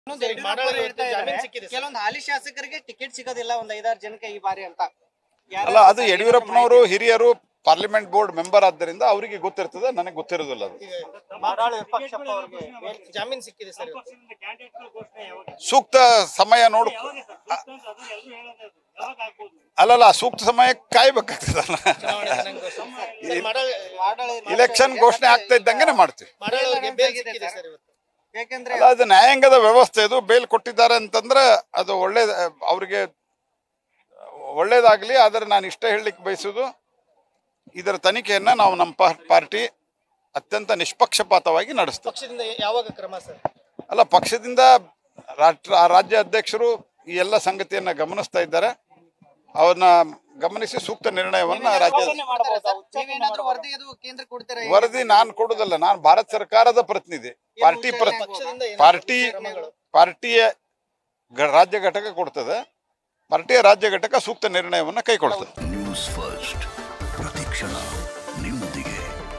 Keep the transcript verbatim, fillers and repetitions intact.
ಕೆಲವೊಂದು ಹಾಲಿ ಶಾಸಕರಿಗೆ ಟಿಕೆಟ್ ಸಿಗೋದಿಲ್ಲ ಒಂದ್ ಐದಾರು ಜನಕ್ಕೆ ಈ ಬಾರಿ ಅಂತ ಅಲ್ಲ, ಅದು ಯಡಿಯೂರಪ್ಪನವರು ಹಿರಿಯರು ಪಾರ್ಲಿಮೆಂಟ್ ಬೋರ್ಡ್ ಮೆಂಬರ್ ಆದ್ದರಿಂದ ಅವರಿಗೆ ಗೊತ್ತಿರ್ತದೆ, ನನಗೆ ಗೊತ್ತಿರೋದಿಲ್ಲ. ಅದು ಜಾಮೀನು ಸಿಕ್ಕಿದೆ ಸರ್, ಸೂಕ್ತ ಸಮಯ ನೋಡು. ಅಲ್ಲಲ್ಲ, ಸೂಕ್ತ ಸಮಯ ಕಾಯ್ಬೇಕಾಗ್ತದಲ್ಲ. ಇಲೆಕ್ಷನ್ ಘೋಷಣೆ ಆಗ್ತಾ ಇದ್ದಂಗೆ ಮಾಡ್ತೀವಿ. ಯಾಕಂದ್ರೆ ಅದು ನ್ಯಾಯಾಂಗದ ವ್ಯವಸ್ಥೆ, ಇದು ಬೇಲ್ ಕೊಟ್ಟಿದ್ದಾರೆ ಅಂತಂದ್ರೆ ಅದು ಒಳ್ಳೇದ, ಅವ್ರಿಗೆ ಒಳ್ಳೇದಾಗ್ಲಿ. ಆದರೆ ನಾನು ಇಷ್ಟ ಹೇಳಲಿಕ್ಕೆ ಬಯಸುದು, ಇದರ ತನಿಖೆಯನ್ನ ನಾವು ನಮ್ಮ ಪಾರ್ಟಿ ಅತ್ಯಂತ ನಿಷ್ಪಕ್ಷಪಾತವಾಗಿ ನಡೆಸ್ತೇವೆ. ಪಕ್ಷದಿಂದ ಯಾವಾಗ ಕ್ರಮ ಸರ್? ಅಲ್ಲ, ಪಕ್ಷದಿಂದ ರಾಷ್ಟ್ರ ರಾಜ್ಯ ಅಧ್ಯಕ್ಷರು ಈ ಎಲ್ಲ ಸಂಗತಿಯನ್ನ ಗಮನಿಸ್ತಾ ಇದ್ದಾರೆ. ಅವ್ರನ್ನ ಗಮನಿಸಿ ಸೂಕ್ತ ನಿರ್ಣಯವನ್ನ ರಾಜ್ಯ ವರದಿ ನಾನು ಕೊಡುದಲ್ಲ, ನಾನು ಭಾರತ ಸರ್ಕಾರದ ಪ್ರತಿನಿಧಿ. ಪಾರ್ಟಿ ಪಾರ್ಟಿ ಪಾರ್ಟಿಯ ರಾಜ್ಯ ಘಟಕ ಕೊಡ್ತದೆ, ಪಾರ್ಟಿಯ ರಾಜ್ಯ ಘಟಕ ಸೂಕ್ತ ನಿರ್ಣಯವನ್ನ ಕೈಗೊಳ್ತದೆ. ನ್ಯೂಸ್ ಫಸ್ಟ್ ಪ್ರತಿಕ್ಷಣ ನಿಮ್ಮೊಂದಿಗೆ.